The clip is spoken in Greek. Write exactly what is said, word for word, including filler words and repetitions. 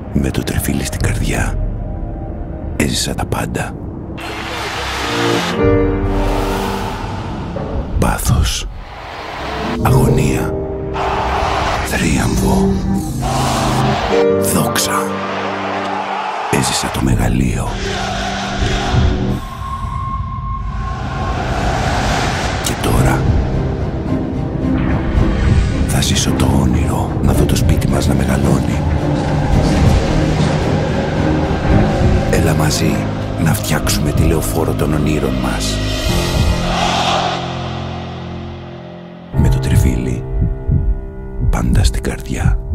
Με το Τριφύλι στην καρδιά έζησα τα πάντα. Πάθος, αγωνία, θρίαμβο, δόξα. Έζησα το μεγαλείο. Και τώρα θα ζήσω το όνειρο να δω το σπίτι μας να μεγαλώνει. Έλα μαζί να φτιάξουμε τη λεωφόρο των ονείρων μας. Με το Τριφύλι πάντα στην καρδιά.